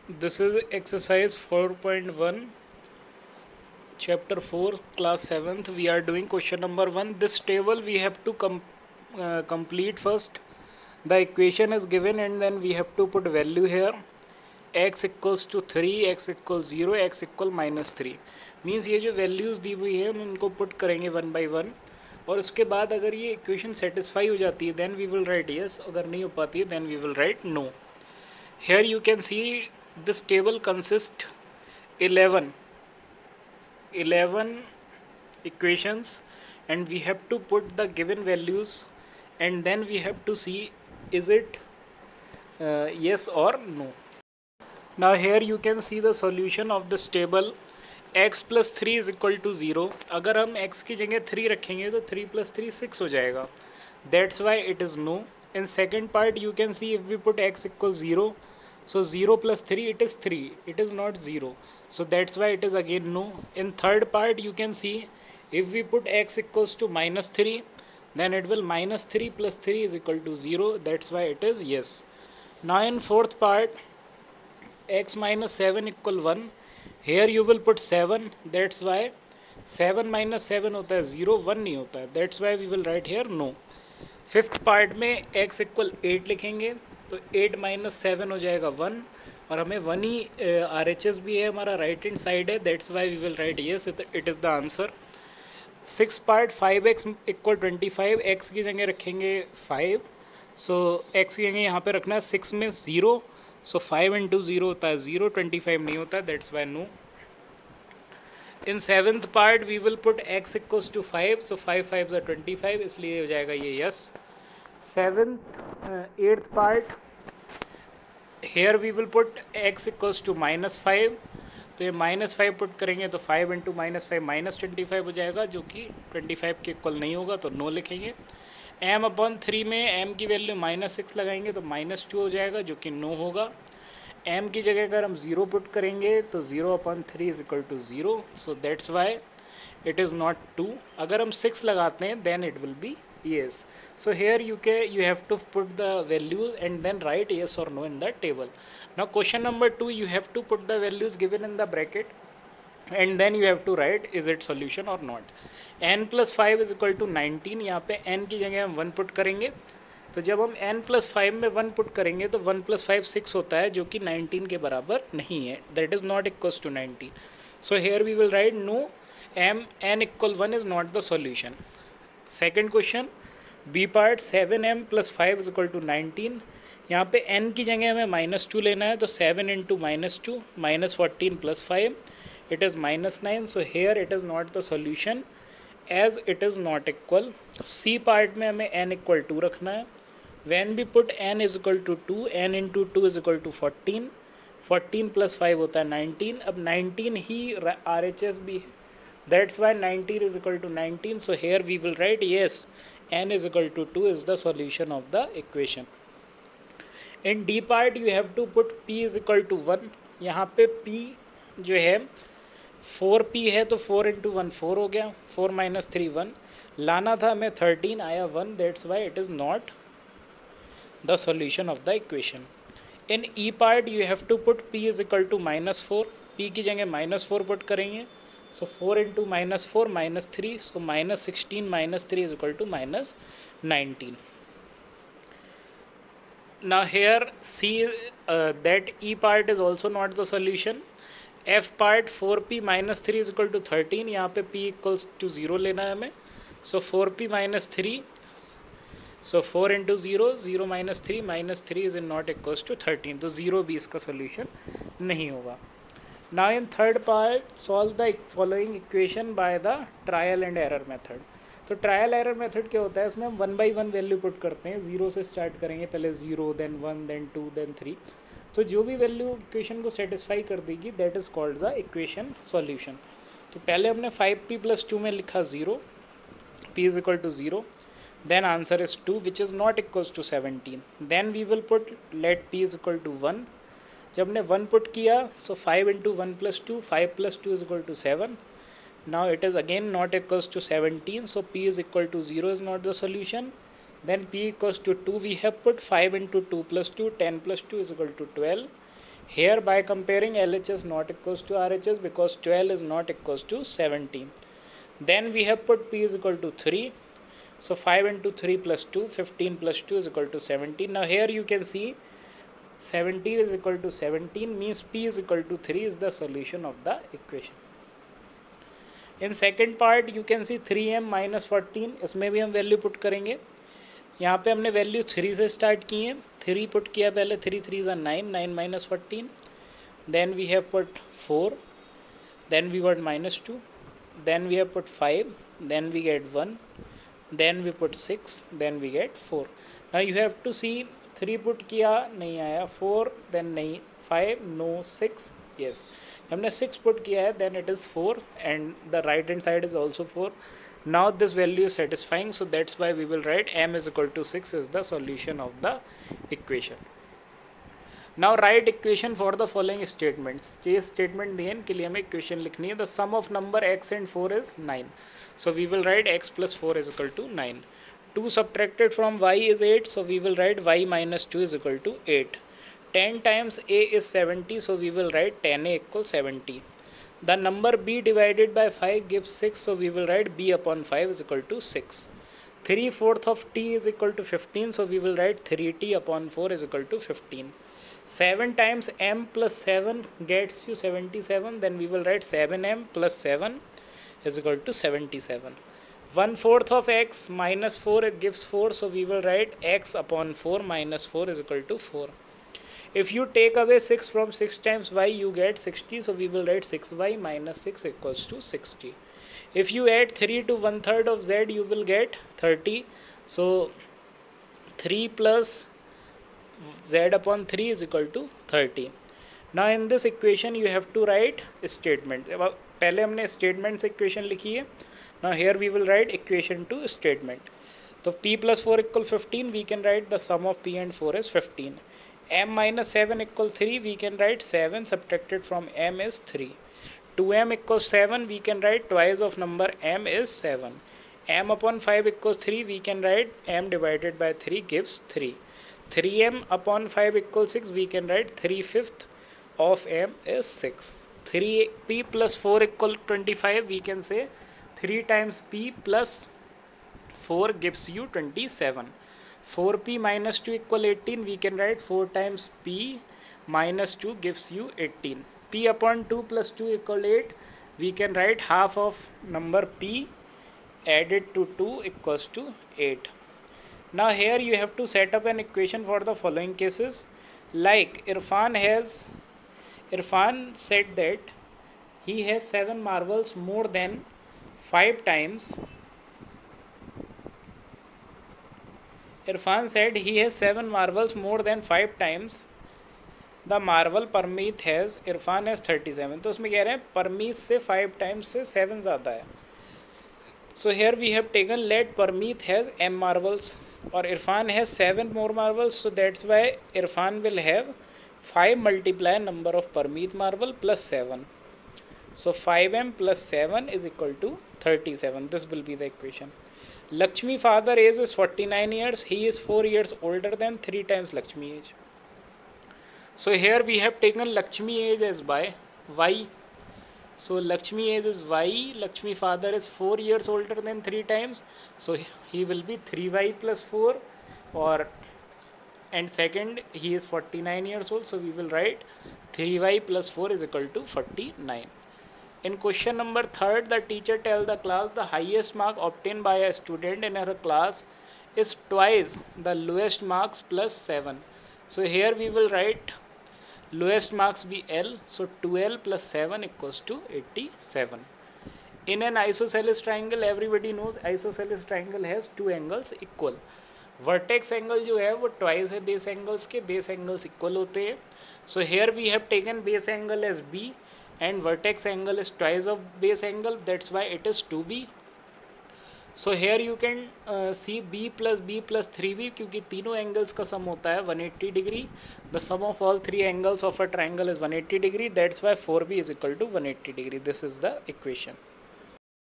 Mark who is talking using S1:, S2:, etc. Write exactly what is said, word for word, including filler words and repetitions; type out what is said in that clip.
S1: This is exercise four point one, chapter four, class seventh. We are doing question number one. This table we have to com- uh, complete first. The equation is given and then we have to put value here. X equals to three, x equals zero, x equal minus three. Means ये जो values दी हुई है हम इनको put करेंगे one by one, और उसके बाद अगर ये इक्वेशन सेटिस्फाई हो जाती है then we will write yes, अगर नहीं हो पाती है then we will write no. Here you can see this table consists eleven eleven equations, and we have to put the given values and then we have to see is it uh, yes or no. Now here you can see the solution of this table. X plus three is equal to zero. अगर हम x की जगह three रखेंगे तो three plus three six हो जाएगा. That's why it is no. In second part you can see if we put x equals zero, so zero plus three it is three, it is not zero, so that's why it is again no. In third part you can see if we put x equals to minus three, then it will minus three plus three is equal to zero, that's why it is yes. Now in fourth part, x minus seven equal one, here you will put seven, that's why seven minus seven होता है zero, one नहीं होता है, that's why we will write here no. Fifth part में x equal eight लिखेंगे तो eight minus seven हो जाएगा वन, और हमें वन ही आर एच एस भी है, हमारा राइट हैंड साइड है, that's why we will write yes, it is the answer. Six part five x equal twenty five, x की जगह रखेंगे फाइव, सो एक्स की जगह यहाँ पे रखना है सिक्स में zero, so five into zero होता है ज़ीरो, ट्वेंटी फाइव नहीं होता, that's why no. In seventh part we will put x equals to five, so five five ज़ा ट्वेंटी फाइव, इसलिए हो जाएगा ये yes. Seventh eighth part, here we will put x equals to minus five, तो ये minus five put करेंगे तो five into minus five minus twenty five हो जाएगा, जो कि ट्वेंटी फाइव के इक्वल नहीं होगा, तो नो लिखेंगे. m अपॉन थ्री में m की वैल्यू माइनस सिक्स लगाएंगे तो माइनस टू हो जाएगा, जो कि नो होगा. m की जगह अगर हम ज़ीरो पुट करेंगे तो zero upon three is equal to zero, so that's why it is not two. अगर हम सिक्स लगाते हैं then it will be yes. So here you can you have to put the value and then write yes or no in the table. Now question number two, you have to put the values given in the bracket and then you have to write is it solution or not. n plus five is equal to nineteen, यहाँ पे n की जगह हम one put करेंगे, तो जब हम n plus five में वन पुट करेंगे तो वन प्लस फाइव सिक्स होता है, जो कि नाइनटीन के बराबर नहीं है, that is not equals to nineteen. So here we will write no, m n equal one is not the solution. Second question B part, seven m plus five is equal to nineteen. यहाँ पे n की जगह हमें minus two लेना है, तो seven into minus two minus fourteen plus five, it is minus nine, so here it is not the solution as it is not equal. C part में हमें n इक्वल टू रखना है. When we put n is equal to two, n into two is equal to fourteen, fourteen plus five होता है nineteen, अब nineteen ही R H S भी है, that's why nineteen is equal to nineteen, so here we will write yes, n is equal to two is the solution of the equation. In D part you have to put p is equal to one, यहाँ पे p जो है four p है तो four into one four हो गया, four minus three one, लाना था हमें थर्टीन, आया one, that's why it is not the solution of the equation. In E part you have to put p is equal to minus four, p की जगह minus four पुट करेंगे, so four into minus four minus three, so minus sixteen minus three is equal to minus nineteen. Now here see uh, that E part is also not the solution. F part, four p minus three is equal to thirteen, यहाँ पे p equals to zero लेना है हमें, so four p minus three, so four into zero, zero minus three, minus three is in not equals to thirteen, तो zero भी इसका solution नहीं होगा. Now in third part solve the following equation by the trial and error method. तो trial error method क्या होता है, इसमें हम one by one value put करते हैं, ज़ीरो से स्टार्ट करेंगे, पहले zero then one then to then three, तो जो भी वैल्यू इक्वेशन को सेटिस्फाई कर देगी that is called the equation solution. तो पहले हमने फाइव पी प्लस टू में लिखा zero, p is equal to zero, then answer is two which is not equals to seventeen. then we will put let p is equal to one, जब हमने one put किया so five into one plus two, five plus two is equal to seven. now it is again not equals to seventeen, so p is equal to zero is not the solution. then p equals to two, we have put five into two plus two, ten plus two is equal to twelve. Here by comparing L H S not equals to R H S because twelve is not equals to seventeen. Then we have put P is equal to three. So five into three plus two, fifteen plus two is equal to seventeen. Now here you can see seventeen is equal to seventeen means P is equal to three is the solution of the equation. In second part you can see three m minus fourteen, इसमें भी हम value put करेंगे. यहाँ पे हमने value three से start की है, थ्री पुट किया पहले, थ्री थ्री ज़ा nine, nine minus fourteen, then we have put four, then we got minus two, then we have put five, then we get one, then we put six, then we get four. Now you have to see three put किया नहीं आया, four then नहीं, five no, six yes. हमने six put किया है then it is four and the right hand side is also four. Now this value is satisfying, so that's why we will write m is equal to six is the solution of the equation. Now write equation for the following statements. ये statement दिए इनके लिए हमें equation लिखनी है. The sum of number x and four is nine. So we will write x plus four is equal to nine. two subtracted from y is eight, so we will write y minus two is equal to eight. ten times a is seventy, so we will write ten a equals seventy. The number b divided by five gives six, so we will write b upon five is equal to six. three fourths of t is equal to fifteen, so we will write three t upon four is equal to fifteen. seven times m plus seven gets you seventy-seven, then we will write seven m plus seven is equal to seventy-seven. one fourth of x minus four it gives four, so we will write x upon four minus four is equal to four. If you take away six from six times y, you get sixty, so we will write six y minus six equals to sixty. If you add three to one third of z, you will get thirty, so three plus z upon three is equal to thirty. Now in this equation you have to write statement. पहले हमने statement से equation लिखी है. Now here we will write equation to statement. तो p plus four equal fifteen, we can write the sum of p and four is fifteen. m minus seven equal three, we can write seven subtracted from m is three. two m equals seven, we can write twice of number m is seven. m upon five equals three, we can write m divided by three gives three. three m upon five equals six, we can write three fifths of m is six. three p plus four equal twenty-five, we can say three times p plus four gives you twenty-seven. four p minus two equal eighteen, we can write four times p minus two gives you eighteen. P upon two plus two equal eight, we can write half of number p added to two equals to eight. Now here you have to set up an equation for the following cases. Like Irfan has Irfan said that he has seven marbles more than five times. Irfan said he has seven marbles more than five times the marble Parmeet has. Irfan has thirty-seven. तो उसमें कह रहे हैं परमीत से five times से seven ज़्यादा है. So here we have taken let Parmeet has m marbles or Irfan has seven more marbles, so that's why Irfan will have five multiply number of Parmeet marble plus seven. So five m plus seven is equal to thirty-seven. This will be the equation. Lakshmi father age is forty-nine years. He is four years older than three times Lakshmi age. So here we have taken Lakshmi age as by y. So Lakshmi age is y, Lakshmi father is four years older than three times, so he will be three y plus four, or and second he is forty-nine years old, so we will write three y plus four is equal to forty-nine. In question number third, the teacher tell the class the highest mark obtained by a student in her class is twice the lowest marks plus seven. So here we will write lowest marks be L, so two L plus seven equals to eighty-seven. In an isosceles triangle, everybody knows isosceles triangle has two angles equal. Vertex angle जो है वो twice है base angles के, base angles equal होते हैं. So here we have taken base angle as B and vertex angle is twice of base angle, that's why it is two B. So here you can uh, see B plus B plus three B क्योंकि तीनों angles का sum होता है one hundred eighty degree. The sum of all three angles of a triangle is one hundred eighty degree. That's why four B is equal to one hundred eighty degree. This is the equation.